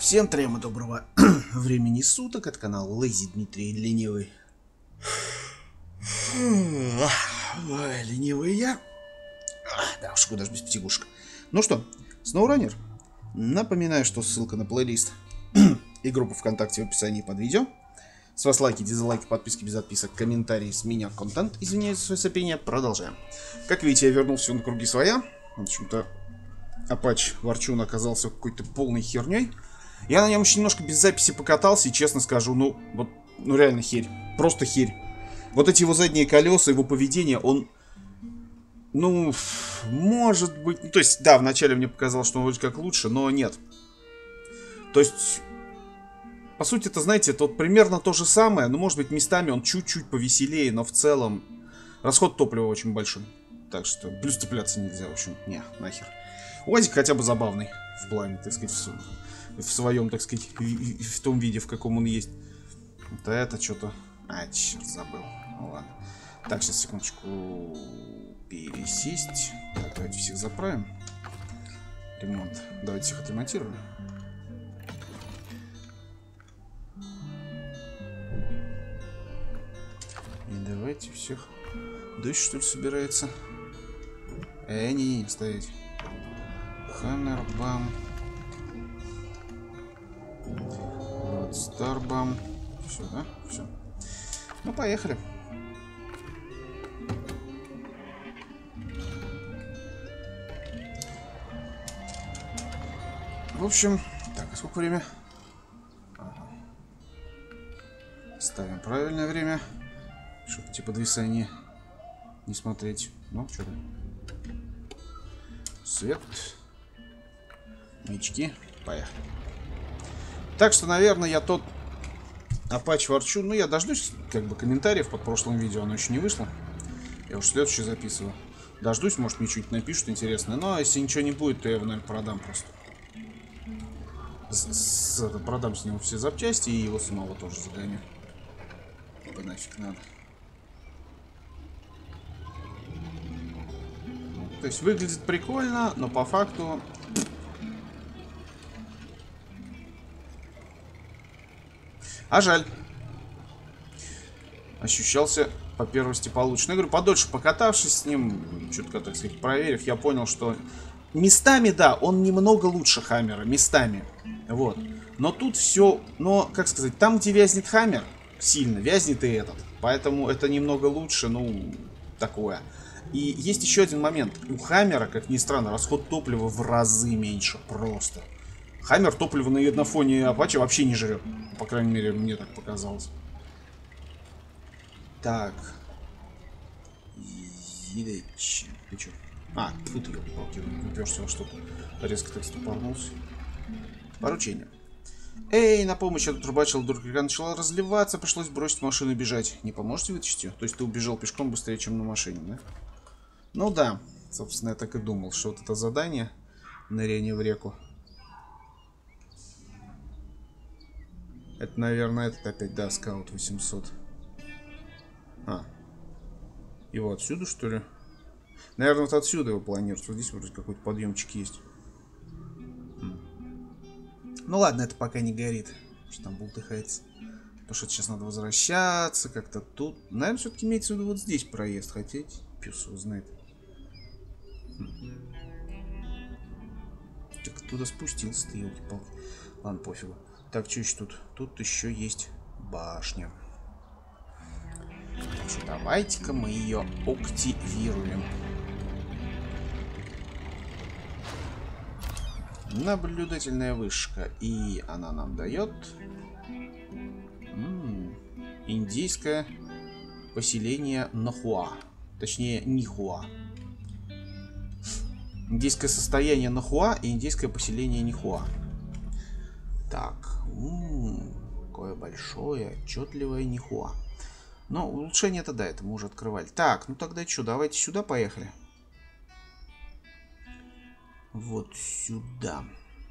Всем трем доброго времени суток, от канала Лэйзи Дмитрий Ленивый. Ой, ленивый я. Да уж, куда ж без потягушек. Ну что, SnowRunner. Напоминаю, что ссылка на плейлист и группу ВКонтакте в описании под видео. С вас лайки, дизлайки, подписки без отписок, комментарии, с меня контент. Извиняюсь за свое сопение, продолжаем. Как видите, я вернулся на круги своя. В общем-то, Apache Ворчун оказался какой-то полной херней. Я на нем еще немножко без записи покатался, и честно скажу, ну реально херь. Просто херь. Вот эти его задние колеса, его поведение, он... Ну, может быть... Ну, то есть, да, вначале мне показалось, что он вроде как лучше, но нет. То есть, по сути, это, знаете, это вот примерно то же самое, но, может быть, местами он чуть-чуть повеселее, но в целом расход топлива очень большой. Так что, плюс цепляться нельзя, в общем, не, нахер. УАЗик хотя бы забавный в плане, так сказать, в своем, так сказать, в том виде, в каком он есть. Вот это что-то... А, черт, забыл. Ну ладно. Так, сейчас, секундочку. Пересесть. Так, давайте всех заправим. Ремонт. Давайте всех отремонтируем. И давайте всех... Дождь, что ли, собирается? Не стоять. Хаммербам. Вот, Старбам. Все, да? Все. Ну, поехали. В общем, так, а сколько время? Ага. Ставим правильное время, чтобы типа подвисание не смотреть. Ну, что-то. Свет. Маячки. Поехали. Так что, наверное, я тот Apache Ворчун. Ну, я дождусь, как бы, комментариев под прошлым видео. Оно еще не вышло. Я уж следующее записываю. Дождусь, может, мне что-нибудь напишут интересное. Но если ничего не будет, то я его, наверное, продам просто. Продам с него все запчасти и его самого тоже загоню. Нафиг надо. То есть выглядит прикольно, но по факту... А жаль. Ощущался по первости получше. Ну, я говорю, подольше покатавшись с ним, чутко, так сказать, проверив, я понял, что местами, да, он немного лучше Хаммера, местами. Вот. Но тут все, но, как сказать, там, где вязнет Хаммер, сильно вязнет и этот. Поэтому это немного лучше, ну, такое. И есть еще один момент. У Хаммера, как ни странно, расход топлива в разы меньше. Просто. Хаммер топливо на фоне Apache вообще не жрет. По крайней мере, мне так показалось. Так. Едечи. Ты чё? А, тут я уперся во что-то. Резко так стопорнулся. Поручение. Эй, на помощь, я тут рыбачил, вдруг река начала разливаться, пришлось бросить машину и бежать. Не поможете вытащить ее? То есть ты убежал пешком быстрее, чем на машине, да? Ну да, собственно, я так и думал, что вот это задание ныряние в реку. Это, наверное, этот опять, да, скаут 800. А. Его отсюда, что ли? Наверное, вот отсюда его планируют. Вот здесь вроде какой-то подъемчик есть. Ну ладно, это пока не горит. Что там бултыхается. Потому что сейчас надо возвращаться как-то тут. Наверное, все-таки имеется в виду вот здесь проезд. Хотите? Пес его знает. Так туда спустился ты, елки-палки. Ладно, пофигу. Так, что еще тут? Тут еще есть башня. Значит, давайте-ка мы ее активируем. Наблюдательная вышка. И она нам дает индейское поселение Нахуа. Точнее, Нихуа. Индейское состояние Нахуа и индейское поселение Нихуа. Так. Какое большое, отчетливое Нихуа. Но улучшение это да, это мы уже открывали. Так, ну тогда что, давайте сюда поехали. Вот сюда.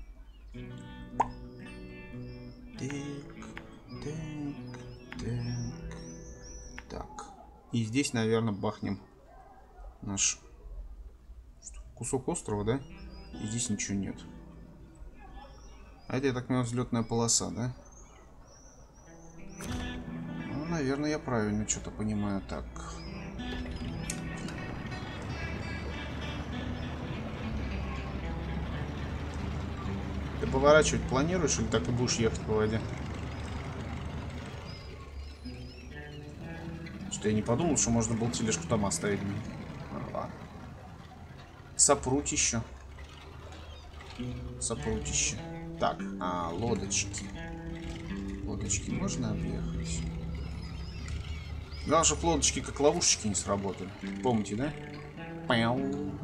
Так. И здесь, наверное, бахнем наш кусок острова, да? И здесь ничего нет. А это, я так понимаю, взлетная полоса, да? Ну, наверное, я правильно что-то понимаю. Так. Ты поворачивать планируешь или так и будешь ехать по воде? Что я не подумал, что можно было тележку там оставить. Ладно. Сопруть еще. Сопрутище. Так, лодочки. Лодочки можно объехать? Главное, чтобы лодочки как ловушечки не сработали. Помните, да? Пяу.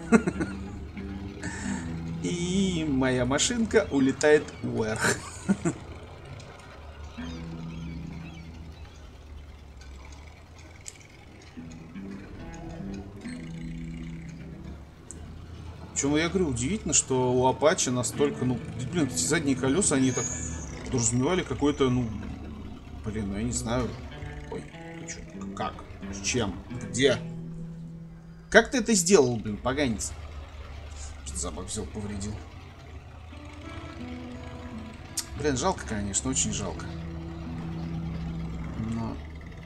И моя машинка улетает вверх. Причем, я говорю, удивительно, что у Apache настолько, ну, блин, эти задние колеса, они так подразумевали какой-то, ну, блин, ну я не знаю. Ой, ты чё, как? С чем? Где? Как ты это сделал, блин, поганец? Что запах взял, повредил. Блин, жалко, конечно, очень жалко. Но...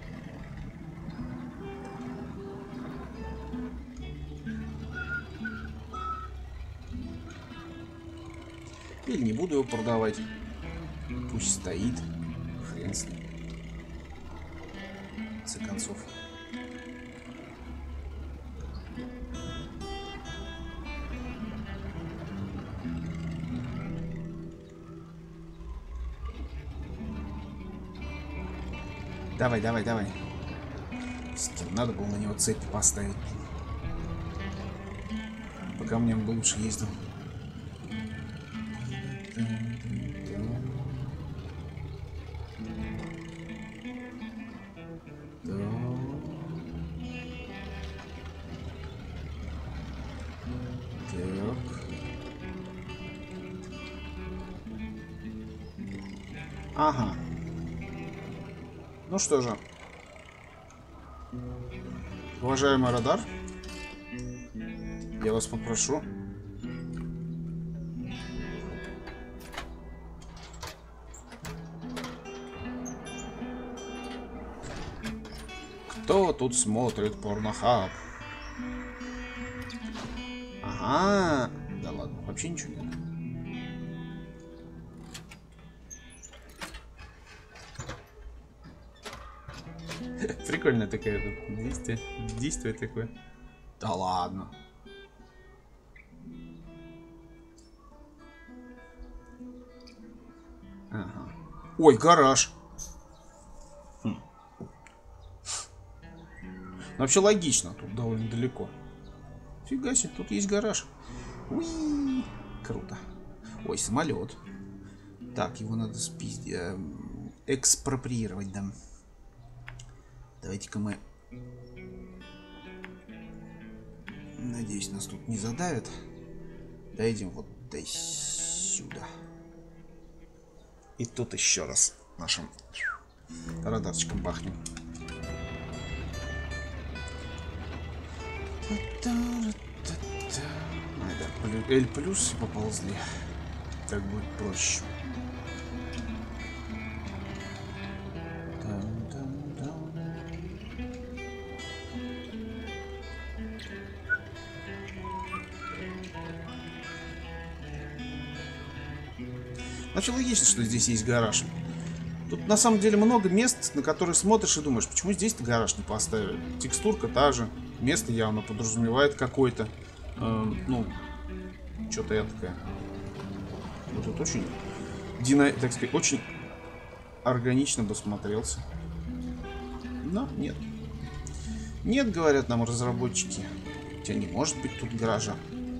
Или не буду его продавать. Пусть стоит. Хрен с ним. В конце концов. Давай, давай, давай. Надо было на него цепь поставить. Пока мне бы лучше ездил. Ага. Ну что же. Уважаемый радар, я вас попрошу. Кто тут смотрит порнохаб? Ага. Да ладно, вообще ничего нет. Прикольная такая действие. Действие такое. Да ладно. Ага. Ой, гараж. Вообще логично, тут довольно далеко. Фига себе, тут есть гараж. Уи! Круто. Ой, самолет. Так, его надо экспроприировать, да. Давайте-ка мы... Надеюсь, нас тут не задавят. Дойдем вот до сюда. И тут еще раз нашим радарчиком бахнем. L плюс поползли. Так будет проще. Вообще логично, что здесь есть гараж. Тут на самом деле много мест, на которые смотришь и думаешь, почему здесь-то гараж не поставили. Текстурка та же, место явно подразумевает какой-то. Ну, что-то я такая. Вот тут очень, так сказать, очень органично бы смотрелся. Но нет. Нет, говорят нам разработчики. Хотя не может быть тут гаража.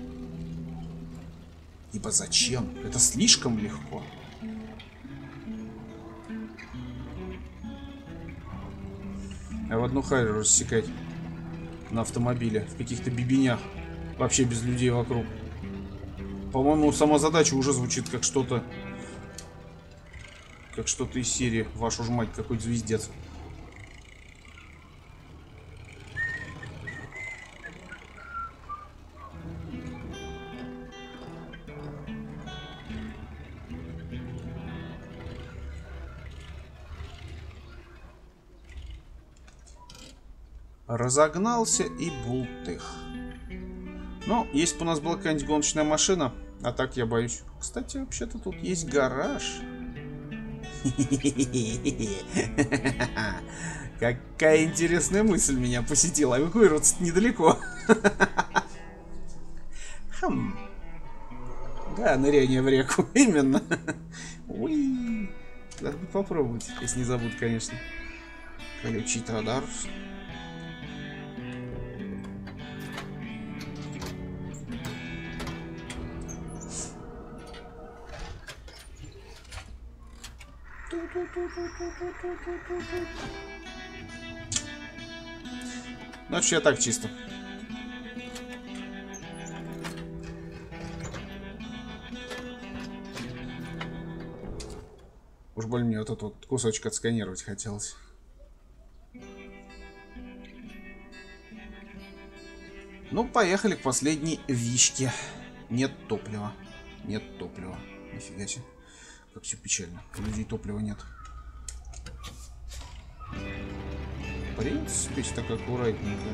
Ибо зачем? Это слишком легко. А в одну харю рассекать на автомобиле в каких-то бибенях. Вообще без людей вокруг. По-моему, сама задача уже звучит как что-то... Как что-то из серии «Вашу ж мать, какой звездец». Разогнался и бултых. Ну, если бы у нас была какая-нибудь гоночная машина, а так я боюсь. Кстати, вообще-то тут есть гараж. Какая интересная мысль меня посетила. Эвакуироваться недалеко. Да, ныряние в реку. Именно. Уи. Надо бы попробовать, если не забуду, конечно. Включить радар. Ну, вообще так чисто. Уж больно мне вот этот вот кусочек отсканировать хотелось. Ну, поехали к последней вишке. Нет топлива. Нет топлива. Нифига себе. Как все печально. У людей топлива нет. В принципе, так аккуратненько.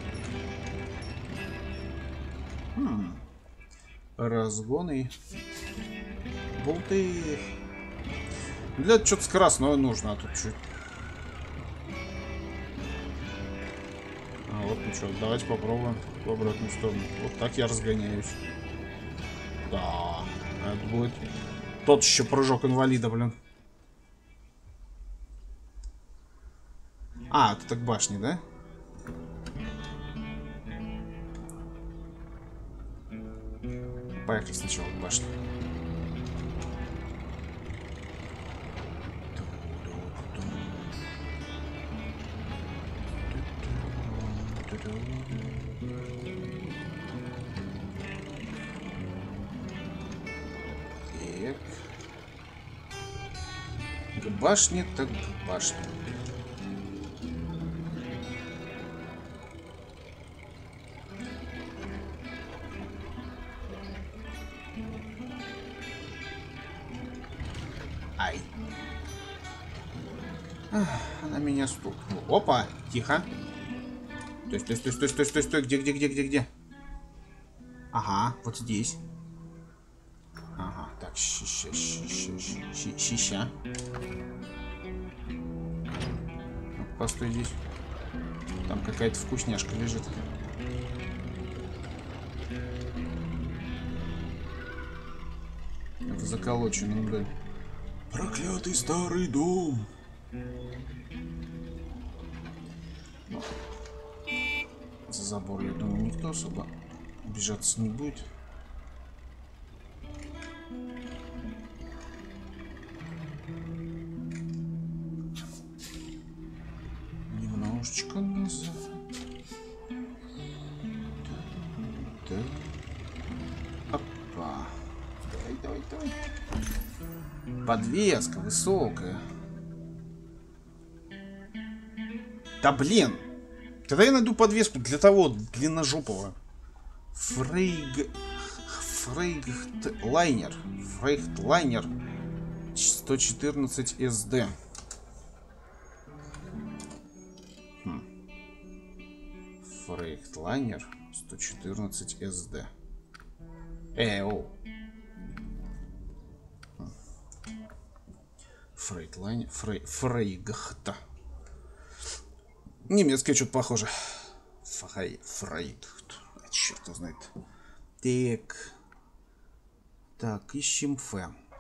Разгоны. Болты. Для этого что-то скоростное нужно, а тут чуть. А вот, ну что, давайте попробуем в обратную сторону. Вот так я разгоняюсь. Да, это будет тот еще прыжок инвалида, блин. А, это так башни, да? Поехали сначала к башне. Так. К башне, так к башне. Ай. Она меня стукнула. Опа, тихо. Стой. Где? Ага, вот здесь. Ага, так, щища. Постой здесь. Там какая-то вкусняшка лежит. Это заколоченный, блин. Проклятый старый дом. За забор, я думаю, никто особо обижаться не будет. Немножечко назад. Так. Опа. Давай. Подвеска высокая. Да блин! Когда я найду подвеску для того длинножопого Фрейхтлайнер 114 SD. Фрейхтлайнер 114 SD. Фрейгхта. Немецкое что-то похоже. Фрейдхт. Черт его знает. Так, ищем Ф.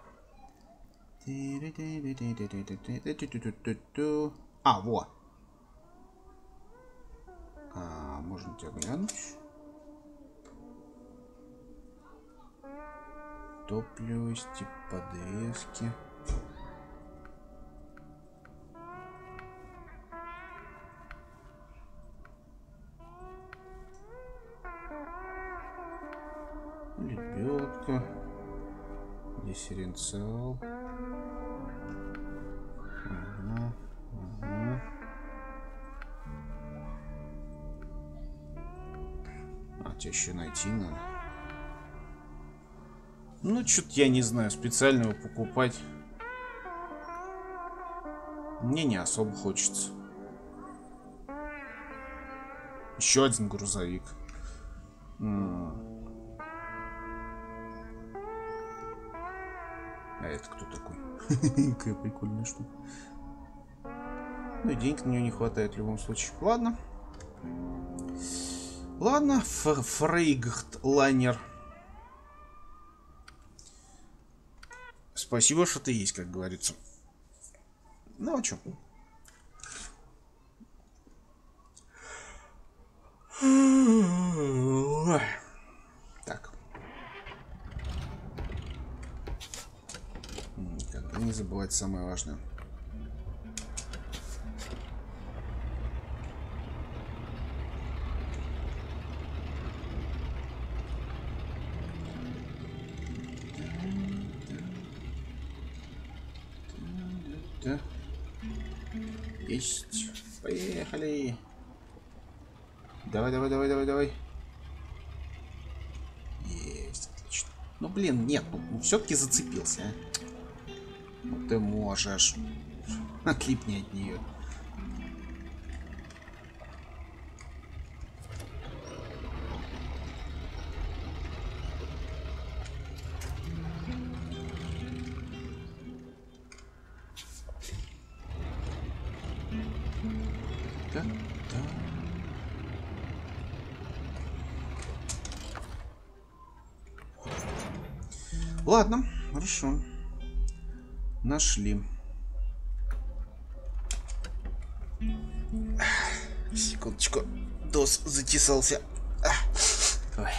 А, во. Можно тебя глянуть. Топливости, подвески. Лебедка. Дифференциал. Ага. А тебя еще найти надо. Ну, что-то я не знаю, специального покупать мне не особо хочется. Еще один грузовик. А это кто такой? Какая прикольная штука. Ну и денег на нее не хватает в любом случае. Ладно. Ладно, Фрейгхт-лайнер. Спасибо, что ты есть, как говорится. Ну, а чё? Так. Никогда не забывать самое важное. Да. Есть. Поехали. Давай, давай, давай, давай, давай. Есть, отлично. Ну, блин, нет, ну все-таки зацепился, а. Ну, ты можешь. Отлипни от нее. Ладно, хорошо. Нашли. Секундочку. Дос затесался. Ой.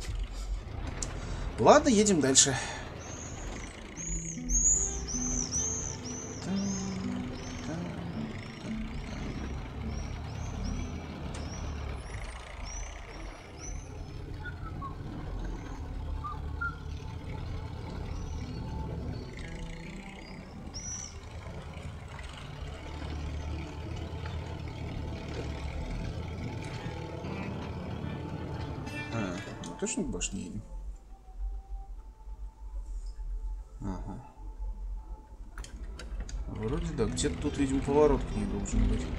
Ладно, едем дальше. Точно к башне едем? Ага. Вроде да. Где-то тут, видимо, поворот к ней должен быть.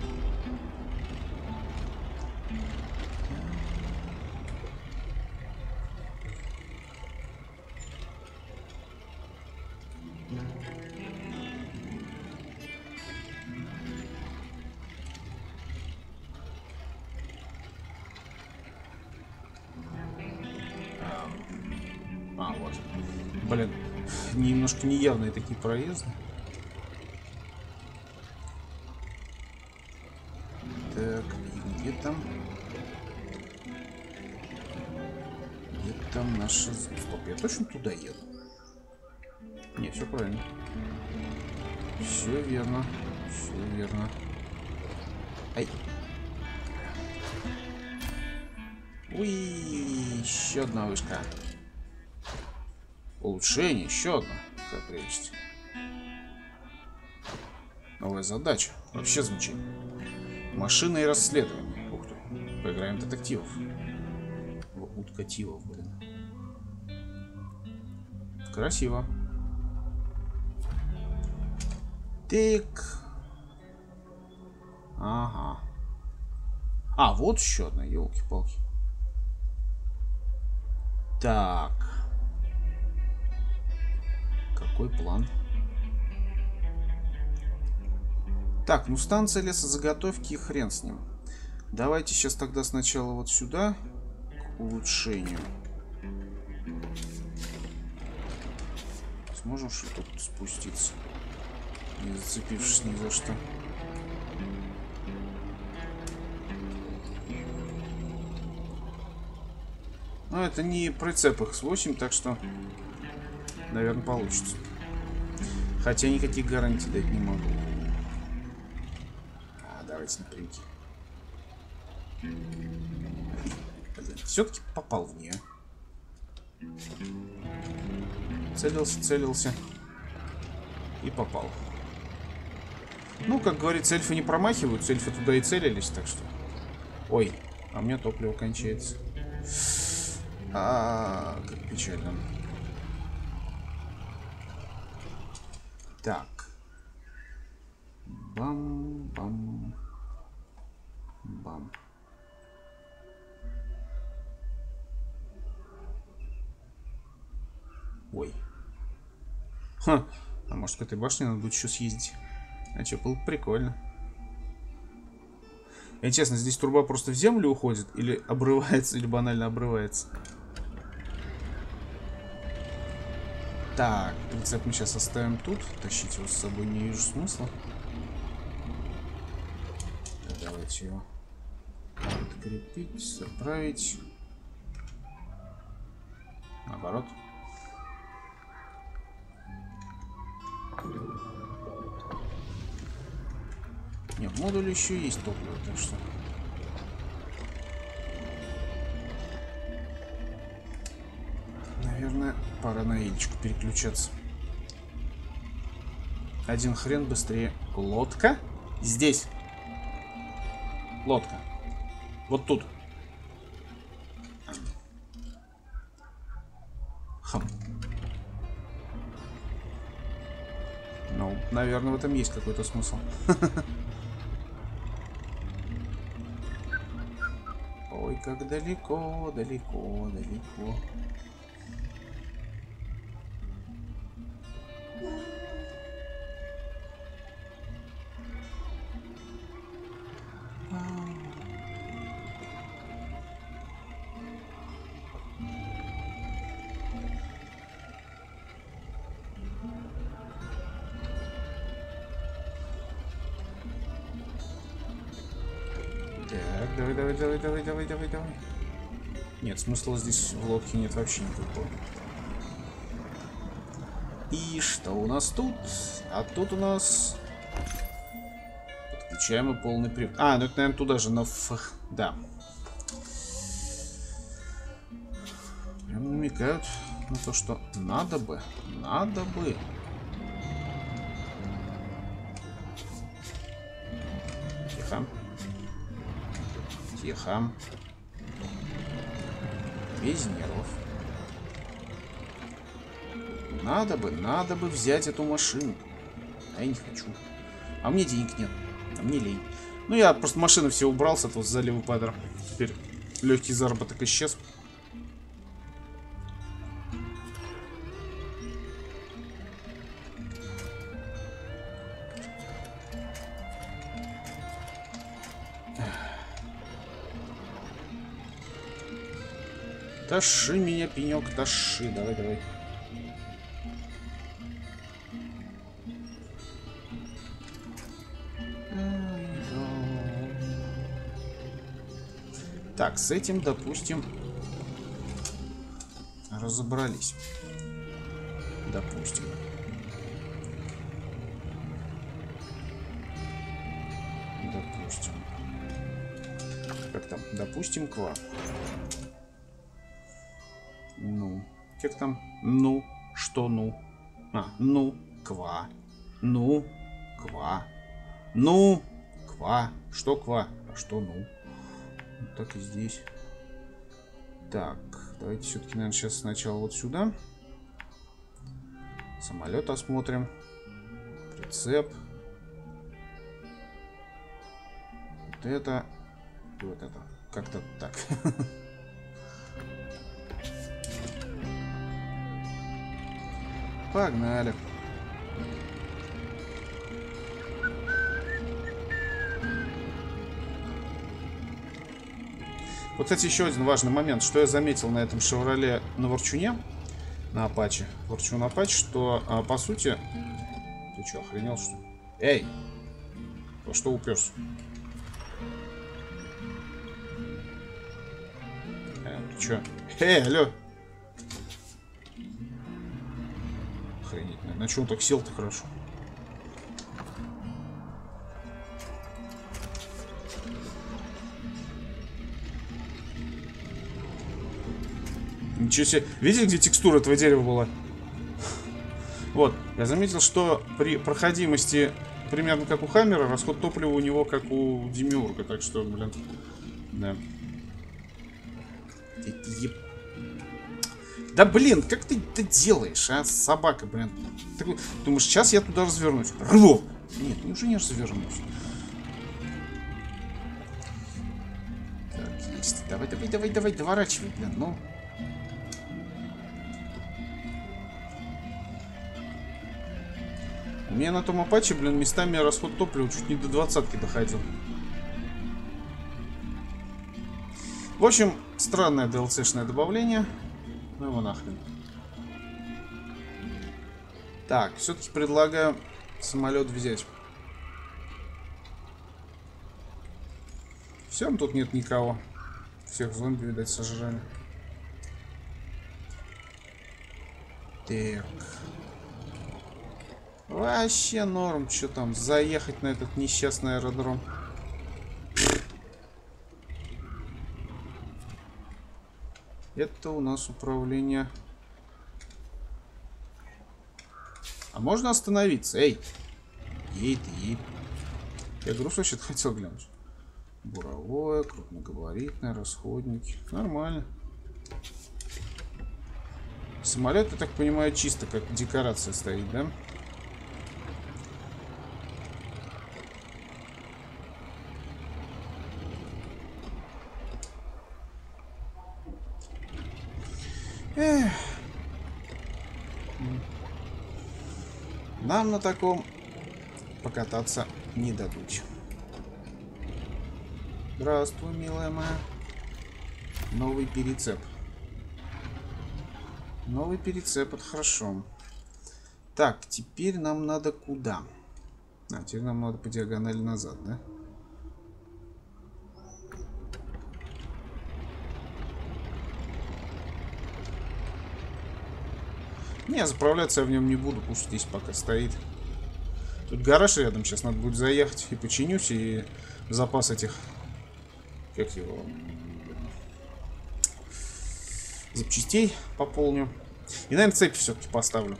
А, вот. Блин, немножко неявные такие проезды. Так, где там? Где там наша... Стоп, я точно туда еду? Не, все правильно. Все верно. Все верно. Ай. Уи, еще одна вышка. Улучшение, еще одна. Какая прелесть. Новая задача. Вообще звучит. Машина и расследование. Ух ты. Поиграем в детективов. В уткативов, блин. Красиво. Так. Ага. А, вот еще одна, елки-палки. Так. Какой план? Так, ну станция лесозаготовки, хрен с ним. Давайте сейчас тогда сначала вот сюда, к улучшению. Сможем что-то тут спуститься, не зацепившись ни за что. Но это не прицеп X8, так что, наверное, получится. Хотя никаких гарантий дать не могу. Давайте напрямки. Все-таки попал в нее. Целился, целился. И попал. Ну, как говорится, эльфы не промахиваются. Эльфы туда и целились, так что... Ой, а у меня топливо кончается. Как печально. Так. Бам-бам. Бам. Ой. Ха. А может, к этой башне надо будет еще съездить? А что, было бы прикольно. Интересно, здесь труба просто в землю уходит? Или обрывается, или банально обрывается? Так, прицеп мы сейчас оставим тут. Тащить его с собой не вижу смысла. Давайте его открепить, заправить. Наоборот. Не, в модуле еще есть топливо, так что... Наверное, пора на Элечку переключаться. Один хрен быстрее. Лодка? Здесь. Лодка. Вот тут. Хм. Ну, наверное, в этом есть какой-то смысл. Ой, как далеко, далеко, далеко. Так, давай. Нет, смысла здесь в лодке нет вообще никакого. И что у нас тут? А тут у нас... Подключаемый полный привод. А, ну это, наверное, туда же, на ф... Да. Прям намекают на то, что надо бы. Тихо. Без нервов. Надо бы взять эту машину. А я не хочу. А мне денег нет. А мне лень. Ну, я просто машины все убрал с этого залива падра. Теперь легкий заработок исчез. Таши меня, пенек, таши. Давай. Так, с этим, допустим, разобрались. Допустим. Как там? Допустим, ква. Ну, как там? Ну, что ну? А, ну, ква. Ну, ква. Ну, ква. Что ква? А что ну? Вот так и здесь. Так, давайте все-таки, наверное, сейчас сначала вот сюда. Самолет осмотрим. Прицеп. Вот это. И вот это. Как-то так. Погнали. Вот, кстати, еще один важный момент, что я заметил на этом Шевроле на Ворчуне, на Апаче, Ворчун Апач, что, по сути... Ты что, охренел, что ли? Эй! Во что уперся? Ты что? Эй, алло! Охренеть, на чем он так сел-то хорошо? Ничего себе. Видите, где текстура этого дерева была? Вот. Я заметил, что при проходимости примерно как у Хаммера, расход топлива у него как у Демиурга. Так что, блин. Да. Да, блин, как ты это делаешь, а? Собака, блин. Ты думаешь, сейчас я туда развернусь? Рву! Нет, уже не развернусь. Так, есть. Давай, доворачивай, блин, ну. У меня на том Апаче, блин, местами расход топлива чуть не до 20-ки доходил. В общем, странное DLC-шное добавление. Ну его нахрен. Так, все-таки предлагаю самолет взять. Все, тут нет никого. Всех зомби, видать, сожрали. Так. Вообще норм, что там, заехать на этот несчастный аэродром. Это у нас управление. А можно остановиться? Эй! Ей ты, ей. Я груз вообще-то хотел глянуть. Буровое, крупногабаритное, расходники. Нормально. Самолет, я так понимаю, чисто как декорация стоит, да? Эх. Нам на таком покататься не дадут. Здравствуй, милая моя. Новый перецеп. Новый перецеп, это хорошо. Так, теперь нам надо куда? А, теперь нам надо по диагонали назад, да? Не, заправляться я в нем не буду, пусть здесь пока стоит. Тут гараж рядом, сейчас надо будет заехать и починюсь, и запас этих... Как его... запчастей пополню. И, наверное, цепь все-таки поставлю.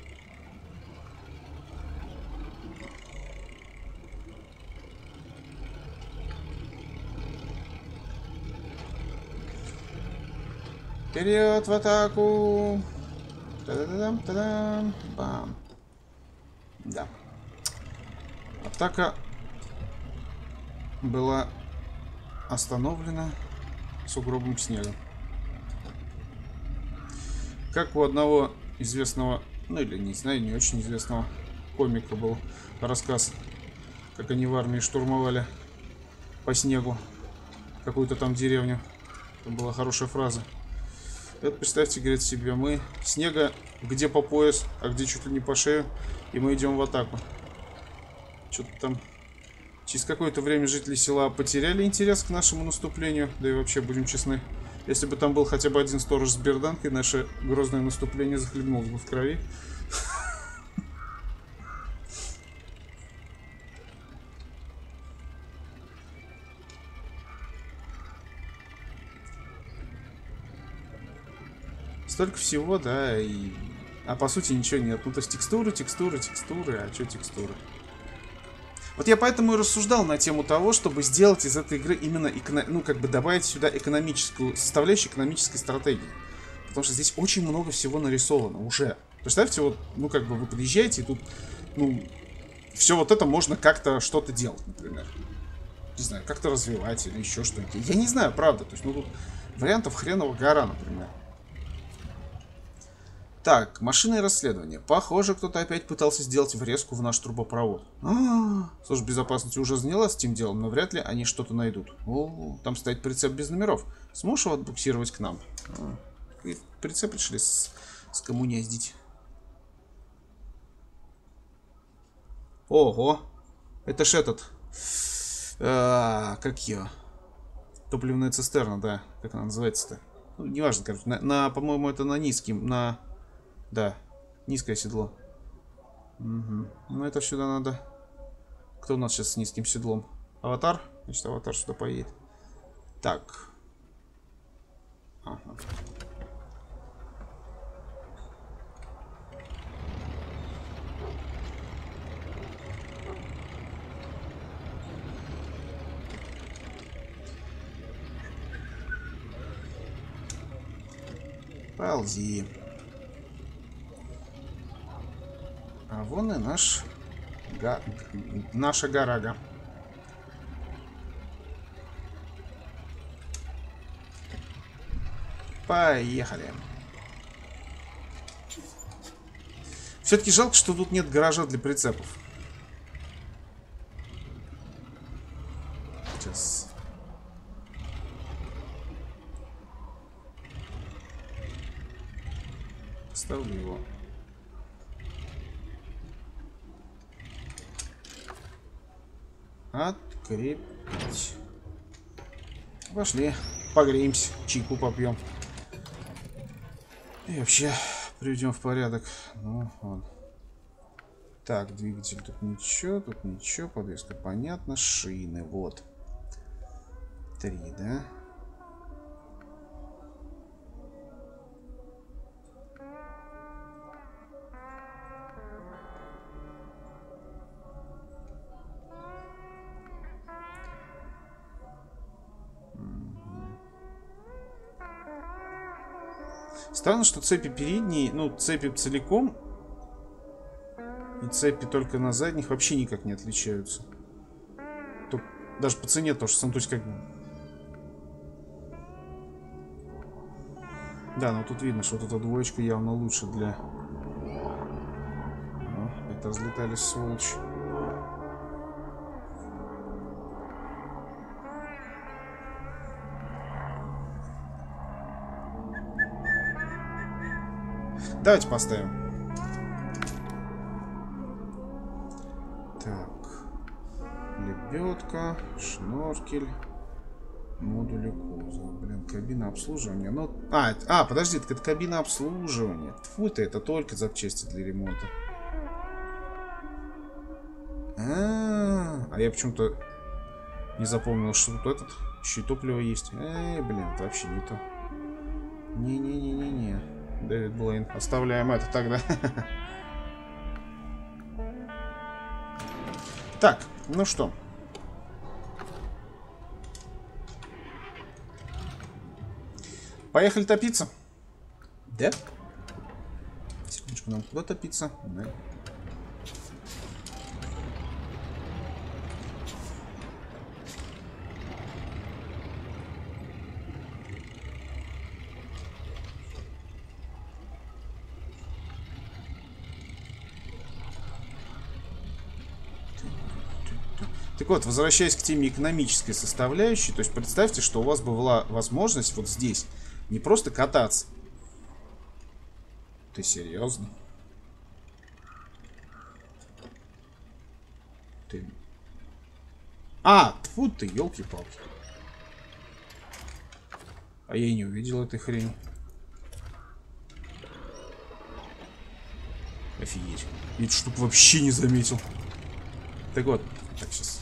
Вперед в атаку! Та-да-дам, та-дам, бам. Да. Атака была остановлена сугробом снега. Как у одного известного, ну или не знаю, не очень известного комика был рассказ, как они в армии штурмовали по снегу какую-то там деревню. Там была хорошая фраза. Вот представьте, говорит себе, мы снега где по пояс, а где чуть ли не по шею, и мы идем в атаку. Что-то там через какое-то время жители села потеряли интерес к нашему наступлению, да и вообще, будем честны, если бы там был хотя бы один сторож с берданкой, наше грозное наступление захлебнулось бы в крови. Столько всего, да, и... А по сути ничего нет. Ну, то есть текстуры, текстуры, текстуры. А что текстуры? Вот я поэтому и рассуждал на тему того, чтобы сделать из этой игры именно, ну, как бы добавить сюда экономическую составляющую экономической стратегии. Потому что здесь очень много всего нарисовано уже. Представьте, вот, ну, как бы вы подъезжаете, и тут, ну, все вот это можно как-то что-то делать, например. Не знаю, как-то развивать или еще что-нибудь. Я не знаю, правда. То есть, ну, тут вариантов хреново гора, например. Так, машинное расследование. Похоже, кто-то опять пытался сделать врезку в наш трубопровод. Служба безопасности уже занялась этим делом, но вряд ли они что-то найдут. О, там стоит прицеп без номеров. Сможешь его отбуксировать к нам? И прицеп решили скоммуняздить. Ого! Это ж этот... как ее? Топливная цистерна, да. Как она называется-то? Ну, неважно, короче. По-моему, это на низким, на... Да, низкое седло. Угу. Ну, это сюда надо. Кто у нас сейчас с низким седлом? Аватар? Значит, аватар сюда поедет. Так. Ага. Ползи. А вон и наша гарага. Поехали. Все-таки жалко, что тут нет гаража для прицепов. Сейчас. Поставлю его. Открепить. Пошли, погреемся, чайку попьем. И вообще приведем в порядок. Ну, вот. Так, двигатель тут ничего, подвеска понятно, шины, вот. 3, да? Странно, что цепи передние, ну, цепи целиком и цепи только на задних вообще никак не отличаются. Тут даже по цене то же самое, то есть как бы... Да, но тут видно, что вот эта двоечка явно лучше для... О, это разлетались, сволочь. Давайте поставим. Так. Лебедка, шноркель, модули кузова. Блин, кабина обслуживания. Ну, подожди, это кабина обслуживания. Тьфу ты, это только запчасти для ремонта. А я почему-то не запомнил, что тут этот еще и топливо есть. Блин, это вообще не то. Не-не-не-не-не. Дэвид Блейн. Оставляем это тогда. Так, ну что. Поехали топиться. Да? Секундочку, нам куда топиться? Да. Так вот, возвращаясь к теме экономической составляющей, то есть представьте, что у вас была возможность вот здесь не просто кататься. Ты серьезно? Ты... Тьфу ты, елки-палки. А я и не увидел этой хрени. Офигеть. Я эту штуку вообще не заметил. Так вот, так сейчас.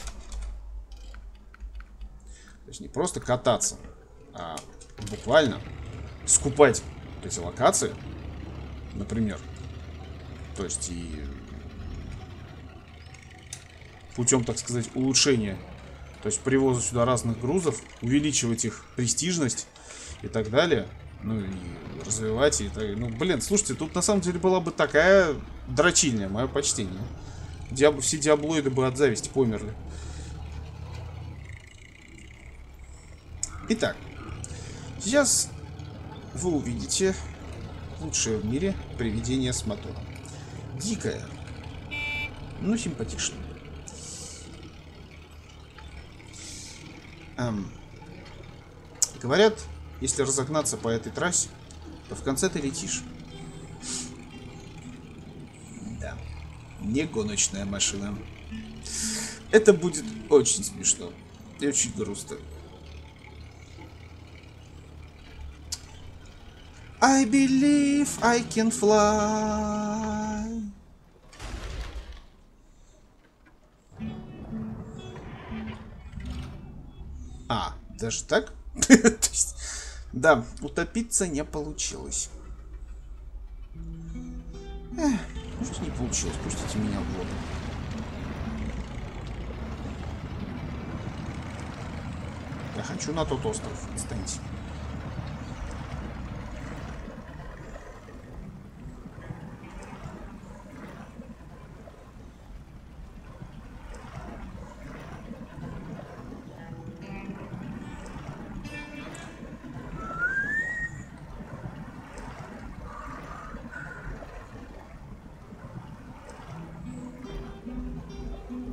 То есть не просто кататься, а буквально скупать эти локации, например. То есть и путем, так сказать, улучшения, то есть привоза сюда разных грузов, увеличивать их престижность и так далее. Ну и развивать и так. Ну, блин, слушайте, тут на самом деле была бы такая дрочильня, мое почтение. Все диаблоиды бы от зависти померли. Итак, сейчас вы увидите лучшее в мире привидение с мотором. Дикое, но симпатичное. Говорят, если разогнаться по этой трассе, то в конце ты летишь. Да, не гоночная машина. Это будет очень смешно и очень грустно. I believe I can fly. Даже так? Да, утопиться не получилось. Что не получилось? Пустите меня в воду. Я хочу на тот остров. Отстаньте.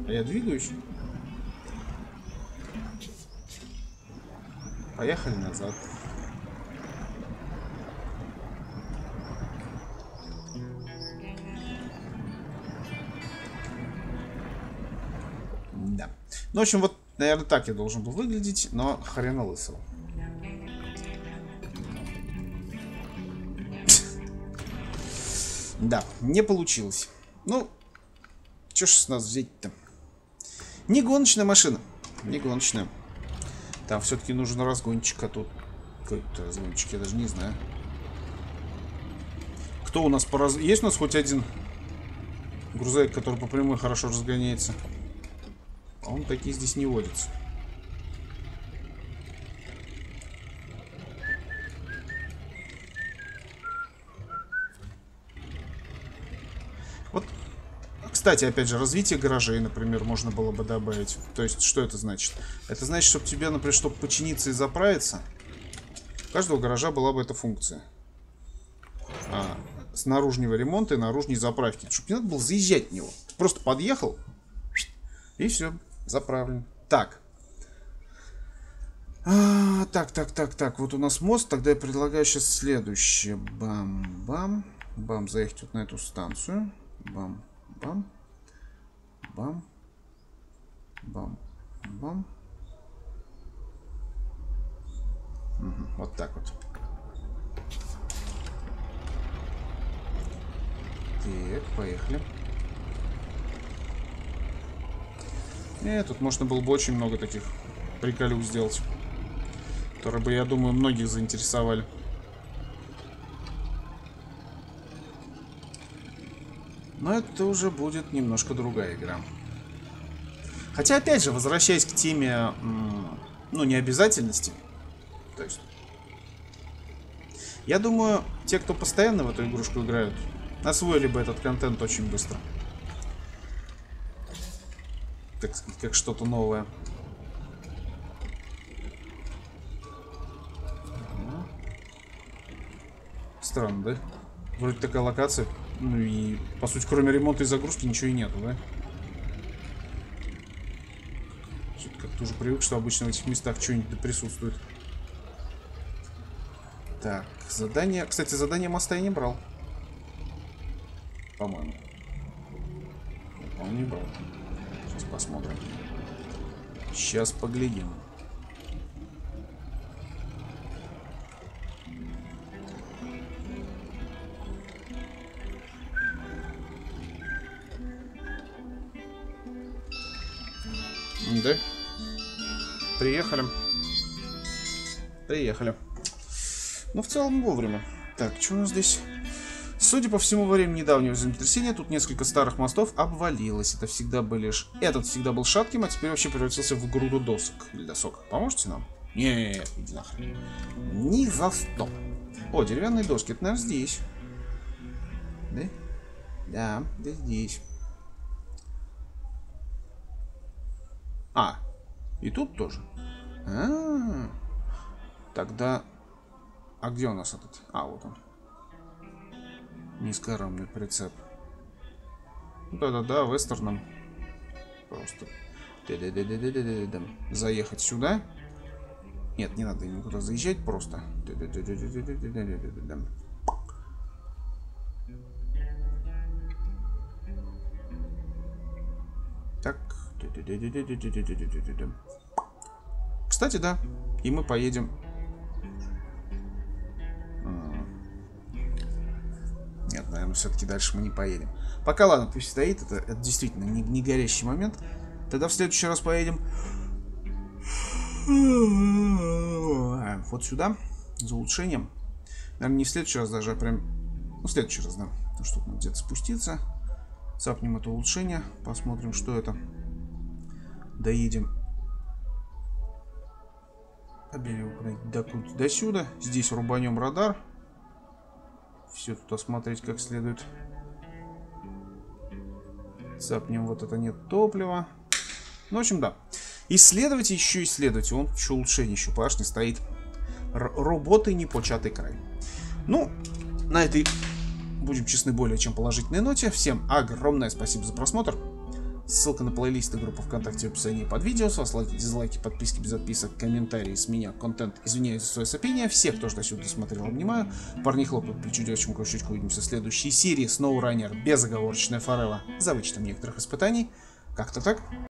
А я двигаюсь. Поехали назад. Да. Ну, в общем, вот, наверное, так я должен был выглядеть, но хрена лысого. Да, не получилось. Ну, что ж с нас взять-то? Не гоночная машина. Не гоночная. Там все-таки нужен разгончик, а тут какой-то разгончик, я даже не знаю. Кто у нас по раз... Есть у нас хоть один грузовик, который по прямой хорошо разгоняется? По-моему, такие здесь не водятся. Вот, кстати, опять же, развитие гаражей, например, можно было бы добавить. То есть, что это значит? Это значит, чтобы тебе, например, чтобы починиться и заправиться, у каждого гаража была бы эта функция. С наружного ремонта и наружной заправки. Чтобы не надо было заезжать в него. Ты просто подъехал, и все, заправлен. Так. Так. Вот у нас мост. Тогда я предлагаю сейчас следующее. Бам-бам. Бам, заехать вот на эту станцию. Бам-бам. Бам. Бам-бам. Угу, вот так вот. Так, поехали. Тут можно было бы очень много таких приколюк сделать, которые бы, я думаю, многих заинтересовали. Но это уже будет немножко другая игра. Хотя, опять же, возвращаясь к теме, ну, необязательности, то есть, я думаю, те, кто постоянно в эту игрушку играют, освоили бы этот контент очень быстро. Так сказать, как что-то новое. Странно, да? Вроде такая локация. Ну и, по сути, кроме ремонта и загрузки ничего и нету, да? Как-то уже привык, что обычно в этих местах что-нибудь присутствует. Так, задание... Кстати, задание моста я не брал. По-моему. Он не брал. Сейчас посмотрим. Сейчас поглядим. Да? Приехали. Приехали. Ну, в целом вовремя. Так, что у нас здесь? Судя по всему, во время недавнего землетрясения тут несколько старых мостов обвалилось. Этот всегда был шатким, а теперь вообще превратился в груду досок. Или досок. Поможете нам? Нет, иди нахрен. Ни за что. О, деревянные доски. Это, наверное, здесь. Да? Да, здесь. И тут тоже. Тогда... А где у нас этот? Вот он. Низкорамный прицеп. Да-да-да, вестерном. Просто. Заехать сюда. Нет, не надо никуда заезжать, просто. Так. Кстати, да. И мы поедем. Нет, наверное, все-таки дальше мы не поедем. Пока, ладно, пусть стоит. Это действительно не горящий момент. Тогда в следующий раз поедем вот сюда, за улучшением. Наверное, не в следующий раз даже, а прям... Ну, в следующий раз, да. Потому что тут надо где-то спуститься. Цапнем это улучшение. Посмотрим, что это. Доедем. До сюда. Здесь рубанем радар. Все тут осмотреть как следует. Цапнем вот это, нет топлива. Ну, в общем, да. Исследовать, еще исследовать. Вон еще улучшение, еще башни стоит. Работы непочатый край. Ну, на этой, будем честны, более чем положительной ноте. Всем огромное спасибо за просмотр. Ссылка на плейлист и группу ВКонтакте в описании под видео. С вас лайки, дизлайки, подписки без отписок, комментарии с меня, контент. Извиняюсь за свое сопение. Всех, кто до сюда досмотрел, обнимаю. Парни хлопают по плечу, девочкам кружочку. Увидимся в следующей серии. SnowRunner. Безоговорочная форева. За вычетом некоторых испытаний. Как-то так.